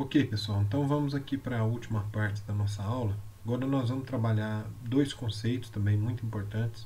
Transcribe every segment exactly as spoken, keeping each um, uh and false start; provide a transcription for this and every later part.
Ok, pessoal, então vamos aqui para a última parte da nossa aula. Agora nós vamos trabalhar dois conceitos também muito importantes.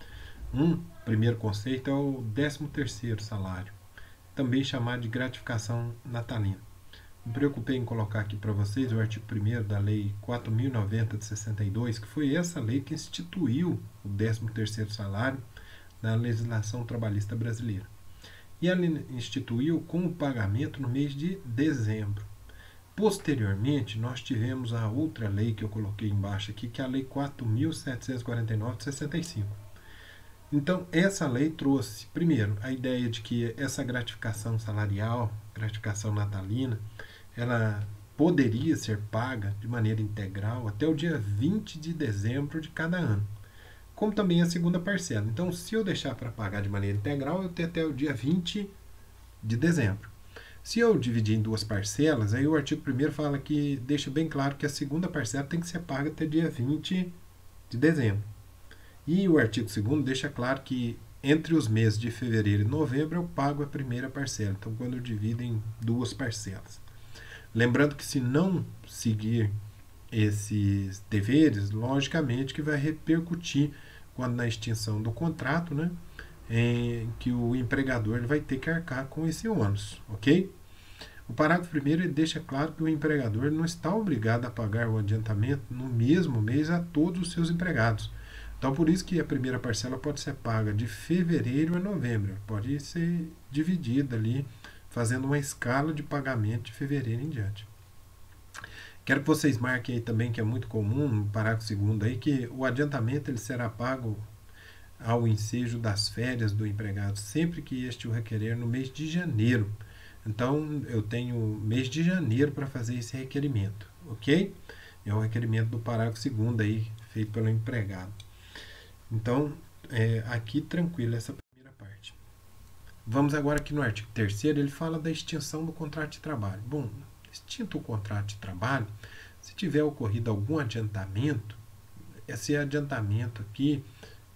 Um primeiro conceito é o décimo terceiro salário, também chamado de gratificação natalina. Me preocupei em colocar aqui para vocês o artigo primeiro da Lei quatro mil e noventa de sessenta e dois, que foi essa lei que instituiu o décimo terceiro salário na legislação trabalhista brasileira. E ela instituiu com o pagamento no mês de dezembro. Posteriormente, nós tivemos a outra lei que eu coloquei embaixo aqui, que é a Lei quatro mil setecentos e quarenta e nove de sessenta e cinco. Então, essa lei trouxe, primeiro, a ideia de que essa gratificação salarial, gratificação natalina, ela poderia ser paga de maneira integral até o dia vinte de dezembro de cada ano, como também a segunda parcela. Então, se eu deixar para pagar de maneira integral, eu tenho até o dia vinte de dezembro. Se eu dividir em duas parcelas, aí o artigo primeiro fala que deixa bem claro que a segunda parcela tem que ser paga até dia vinte de dezembro. E o artigo segundo deixa claro que entre os meses de fevereiro e novembro eu pago a primeira parcela. Então, quando eu divido em duas parcelas. Lembrando que se não seguir esses deveres, logicamente que vai repercutir quando na extinção do contrato, né? Em que o empregador ele vai ter que arcar com esse ônus, ok? O parágrafo primeiro ele deixa claro que o empregador não está obrigado a pagar o adiantamento no mesmo mês a todos os seus empregados. Então, por isso que a primeira parcela pode ser paga de fevereiro a novembro, pode ser dividida ali, fazendo uma escala de pagamento de fevereiro em diante. Quero que vocês marquem aí também, que é muito comum, no parágrafo segundo aí, que o adiantamento ele será pago ao ensejo das férias do empregado, sempre que este o requerer no mês de janeiro. Então, eu tenho mês de janeiro para fazer esse requerimento, ok? É o requerimento do parágrafo segundo aí, feito pelo empregado. Então, é, aqui tranquilo essa primeira parte. Vamos agora aqui no artigo terceiro, ele fala da extinção do contrato de trabalho. Bom, extinto o contrato de trabalho, se tiver ocorrido algum adiantamento, esse adiantamento aqui,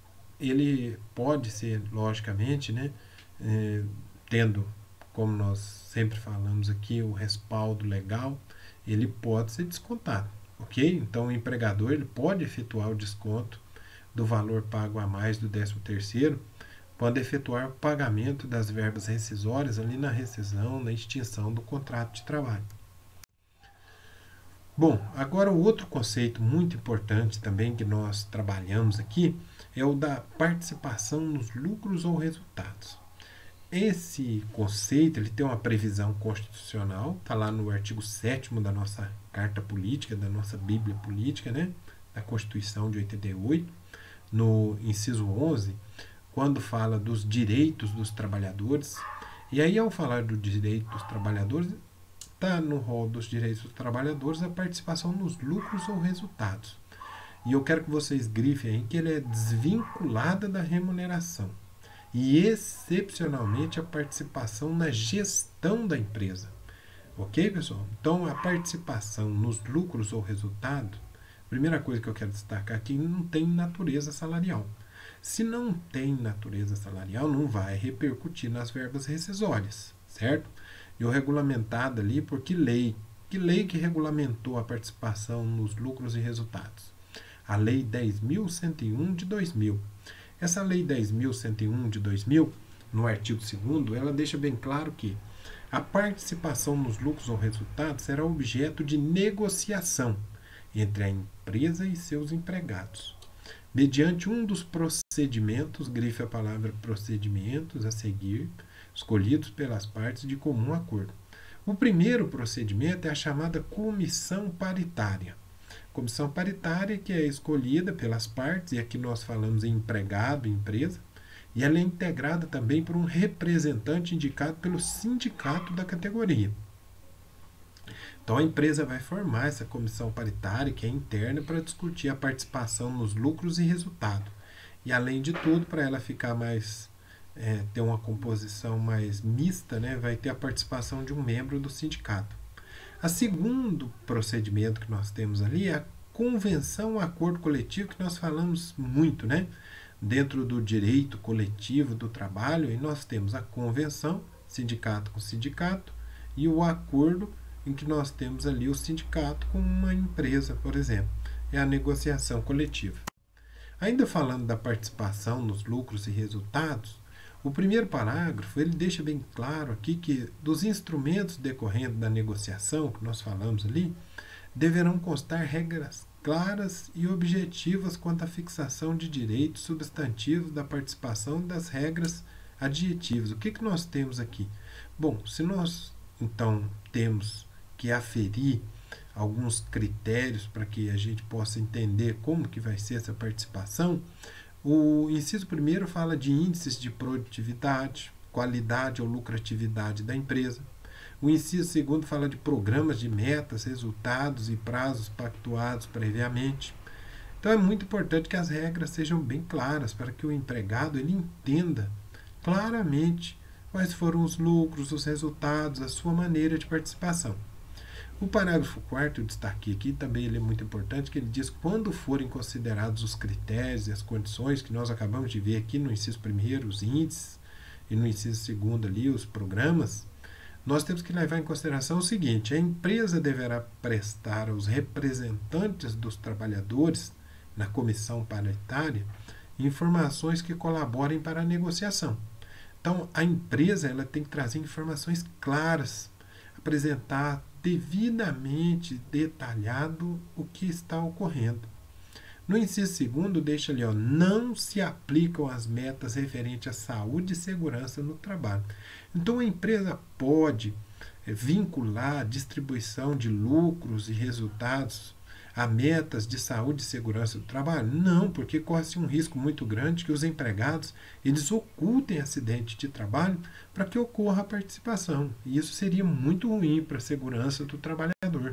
ele pode ser, logicamente, né, é, tendo, como nós sempre falamos aqui, o respaldo legal, ele pode ser descontado, ok? Então, o empregador ele pode efetuar o desconto do valor pago a mais do décimo terceiro, pode efetuar o pagamento das verbas rescisórias ali na rescisão, na extinção do contrato de trabalho. Bom, agora o outro conceito muito importante também que nós trabalhamos aqui é o da participação nos lucros ou resultados. Esse conceito ele tem uma previsão constitucional, está lá no artigo sétimo da nossa Carta Política, da nossa Bíblia Política, né? Da Constituição de oitenta e oito, no inciso onze, quando fala dos direitos dos trabalhadores. E aí, ao falar do direito dos trabalhadores, está no rol dos direitos dos trabalhadores a participação nos lucros ou resultados. E eu quero que vocês grifem aí que ele é desvinculada da remuneração. E, excepcionalmente, a participação na gestão da empresa. Ok, pessoal? Então, a participação nos lucros ou resultados, primeira coisa que eu quero destacar aqui, não tem natureza salarial. Se não tem natureza salarial, não vai repercutir nas verbas rescisórias, certo? E o regulamentado ali por que lei? Que lei que regulamentou a participação nos lucros e resultados? A Lei dez mil cento e um de dois mil. Essa Lei dez mil cento e um de dois mil, no artigo segundo, ela deixa bem claro que a participação nos lucros ou resultados será objeto de negociação entre a empresa e seus empregados, mediante um dos procedimentos, grife a palavra procedimentos a seguir, escolhidos pelas partes de comum acordo. O primeiro procedimento é a chamada comissão paritária. Comissão paritária que é escolhida pelas partes, e aqui nós falamos em empregado, empresa, e ela é integrada também por um representante indicado pelo sindicato da categoria. Então a empresa vai formar essa comissão paritária, que é interna, para discutir a participação nos lucros e resultado. E além de tudo, para ela ficar mais, é, ter uma composição mais mista, né, vai ter a participação de um membro do sindicato. O segundo procedimento que nós temos ali é a convenção, acordo coletivo, que nós falamos muito, né? Dentro do direito coletivo do trabalho, e nós temos a convenção, sindicato com sindicato, e o acordo em que nós temos ali o sindicato com uma empresa, por exemplo. É a negociação coletiva. Ainda falando da participação nos lucros e resultados, o primeiro parágrafo ele deixa bem claro aqui que dos instrumentos decorrentes da negociação, que nós falamos ali, deverão constar regras claras e objetivas quanto à fixação de direitos substantivos da participação e das regras adjetivas. O que, que nós temos aqui? Bom, se nós então temos que aferir alguns critérios para que a gente possa entender como que vai ser essa participação, o inciso primeiro fala de índices de produtividade, qualidade ou lucratividade da empresa. O inciso segundo fala de programas de metas, resultados e prazos pactuados previamente. Então é muito importante que as regras sejam bem claras para que o empregado ele entenda claramente quais foram os lucros, os resultados, a sua maneira de participação. O parágrafo quarto, eu destaquei aqui, também ele é muito importante, que ele diz que quando forem considerados os critérios e as condições que nós acabamos de ver aqui no inciso primeiro, os índices, e no inciso segundo ali, os programas, nós temos que levar em consideração o seguinte: a empresa deverá prestar aos representantes dos trabalhadores na comissão paritária informações que colaborem para a negociação. Então, a empresa ela tem que trazer informações claras, apresentar devidamente detalhado o que está ocorrendo. No inciso segundo, deixa ali, ó, não se aplicam as metas referentes à saúde e segurança no trabalho. Então, a empresa pode é, vincular a distribuição de lucros e resultados a metas de saúde e segurança do trabalho? Não, porque corre-se um risco muito grande que os empregados eles ocultem acidente de trabalho para que ocorra a participação. E isso seria muito ruim para a segurança do trabalhador.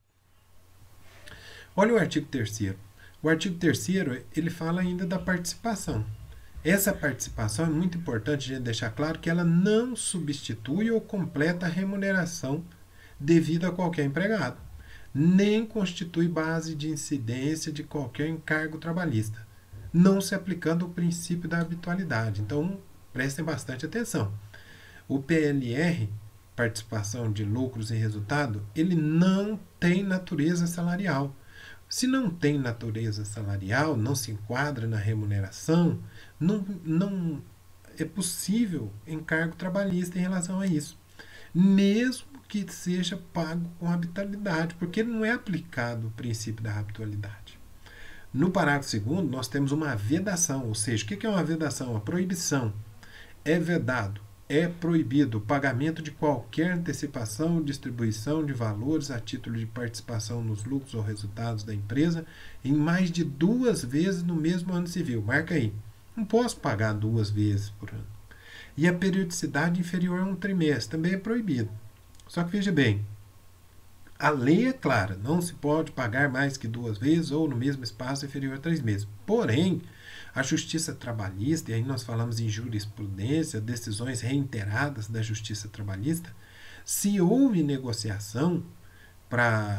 Olha o artigo terceiro. O artigo terceiro ele fala ainda da participação. Essa participação é muito importante a gente deixar claro que ela não substitui ou completa a remuneração devida a qualquer empregado, nem constitui base de incidência de qualquer encargo trabalhista, não se aplicando o princípio da habitualidade. Então, prestem bastante atenção. O P L R, participação de lucros e resultado, ele não tem natureza salarial. Se não tem natureza salarial, não se enquadra na remuneração, não, não é possível encargo trabalhista em relação a isso, mesmo que seja pago com habitualidade, porque não é aplicado o princípio da habitualidade. No parágrafo segundo, nós temos uma vedação, ou seja, o que é uma vedação? Uma proibição. É vedado, é proibido o pagamento de qualquer antecipação ou distribuição de valores a título de participação nos lucros ou resultados da empresa em mais de duas vezes no mesmo ano civil. Marca aí. Não posso pagar duas vezes por ano. E a periodicidade inferior a um trimestre também é proibido. Só que veja bem, a lei é clara, não se pode pagar mais que duas vezes ou no mesmo espaço inferior a três meses. Porém, a justiça trabalhista, e aí nós falamos em jurisprudência, decisões reiteradas da justiça trabalhista, se houve negociação para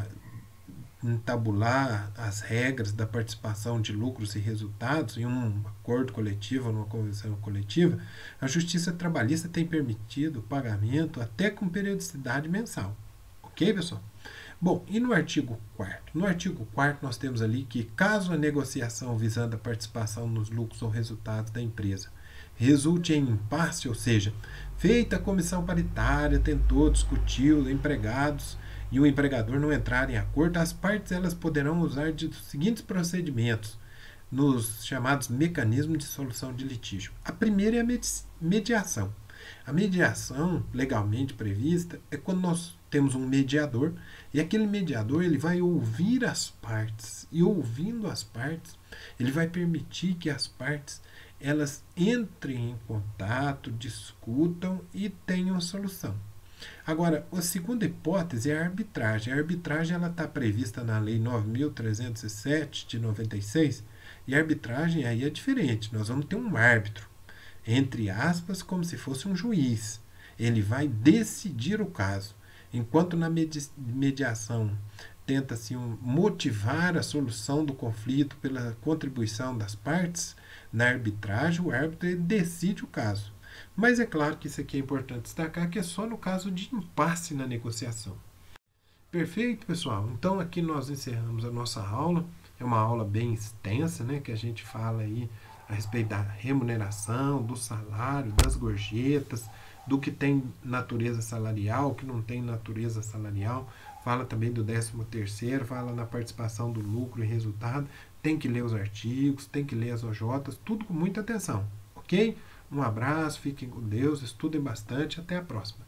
entabular as regras da participação de lucros e resultados em um acordo coletivo ou numa convenção coletiva, a justiça trabalhista tem permitido o pagamento até com periodicidade mensal. Ok, pessoal? Bom, e no artigo quarto? No artigo quarto nós temos ali que caso a negociação visando a participação nos lucros ou resultados da empresa resulte em impasse, ou seja, feita a comissão paritária, tentou, discutiu, empregados e o empregador não entrar em acordo, as partes elas poderão usar de, dos seguintes procedimentos nos chamados mecanismos de solução de litígio. A primeira é a mediação. A mediação legalmente prevista é quando nós temos um mediador e aquele mediador ele vai ouvir as partes e ouvindo as partes ele vai permitir que as partes elas entrem em contato, discutam e tenham solução. Agora, a segunda hipótese é a arbitragem. A arbitragem ela está prevista na Lei nove mil trezentos e sete de noventa e seis e a arbitragem aí é diferente. Nós vamos ter um árbitro, entre aspas, como se fosse um juiz. Ele vai decidir o caso. Enquanto na mediação tenta-se motivar a solução do conflito pela contribuição das partes, na arbitragem o árbitro decide o caso. Mas é claro que isso aqui é importante destacar que é só no caso de impasse na negociação. Perfeito, pessoal? Então aqui nós encerramos a nossa aula. É uma aula bem extensa, né? Que a gente fala aí a respeito da remuneração, do salário, das gorjetas, do que tem natureza salarial, o que não tem natureza salarial. Fala também do décimo terceiro, fala na participação do lucro e resultado. Tem que ler os artigos, tem que ler as O Js, tudo com muita atenção, ok? Um abraço, fiquem com Deus, estudem bastante, até a próxima.